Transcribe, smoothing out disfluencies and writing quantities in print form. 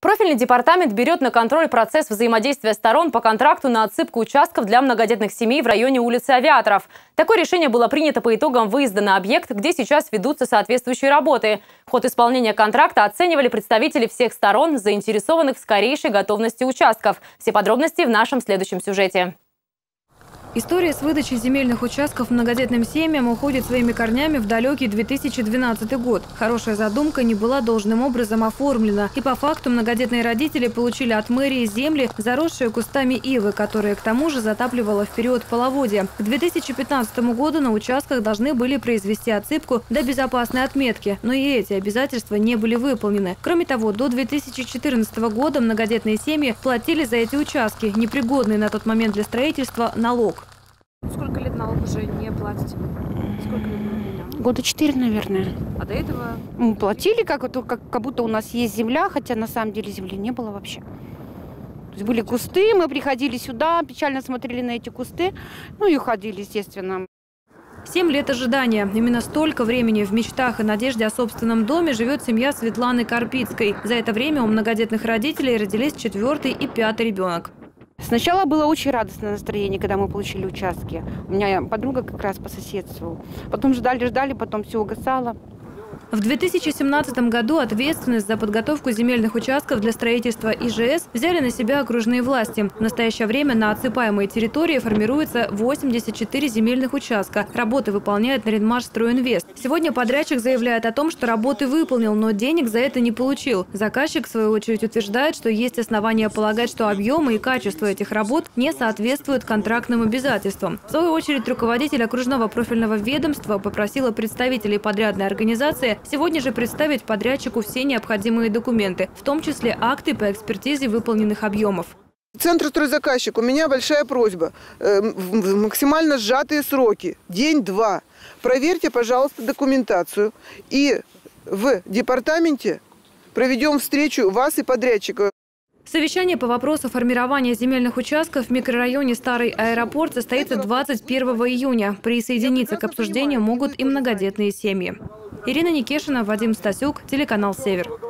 Профильный департамент берет на контроль процесс взаимодействия сторон по контракту на отсыпку участков для многодетных семей в районе улицы Авиаторов. Такое решение было принято по итогам выезда на объект, где сейчас ведутся соответствующие работы. Ход исполнения контракта оценивали представители всех сторон, заинтересованных в скорейшей готовности участков. Все подробности в нашем следующем сюжете. История с выдачей земельных участков многодетным семьям уходит своими корнями в далекий 2012 год. Хорошая задумка не была должным образом оформлена. И по факту многодетные родители получили от мэрии земли, заросшие кустами ивы, которые к тому же затапливало в период половодья. К 2015 году на участках должны были произвести отсыпку до безопасной отметки. Но и эти обязательства не были выполнены. Кроме того, до 2014 года многодетные семьи платили за эти участки, непригодные на тот момент для строительства, налог. Сколько лет налог уже не платите? Сколько лет? Года 4, наверное. А до этого? Мы платили, как будто у нас есть земля, хотя на самом деле земли не было вообще. То есть были кусты, мы приходили сюда, печально смотрели на эти кусты, ну и уходили, естественно. 7 лет ожидания. Именно столько времени в мечтах и надежде о собственном доме живет семья Светланы Карпицкой. За это время у многодетных родителей родились 4-й и 5-й ребенок. Сначала было очень радостное настроение, когда мы получили участки. У меня подруга как раз по соседству. Потом ждали, потом все угасало. В 2017 году ответственность за подготовку земельных участков для строительства ИЖС взяли на себя окружные власти. В настоящее время на отсыпаемой территории формируется 84 земельных участка. Работы выполняет Наринмашстройинвест. Сегодня подрядчик заявляет о том, что работы выполнил, но денег за это не получил. Заказчик, в свою очередь, утверждает, что есть основания полагать, что объемы и качество этих работ не соответствуют контрактным обязательствам. В свою очередь, руководитель окружного профильного ведомства попросила представителей подрядной организации сегодня же представить подрядчику все необходимые документы, в том числе акты по экспертизе выполненных объемов. Центр «Стройзаказчик», у меня большая просьба. Максимально сжатые сроки. День-два. Проверьте, пожалуйста, документацию. И в департаменте проведем встречу вас и подрядчика. Совещание по вопросу формирования земельных участков в микрорайоне Старый аэропорт состоится 21 июня. Присоединиться к обсуждению могут и многодетные семьи. Ирина Никешина, Вадим Стасюк, телеканал «Север».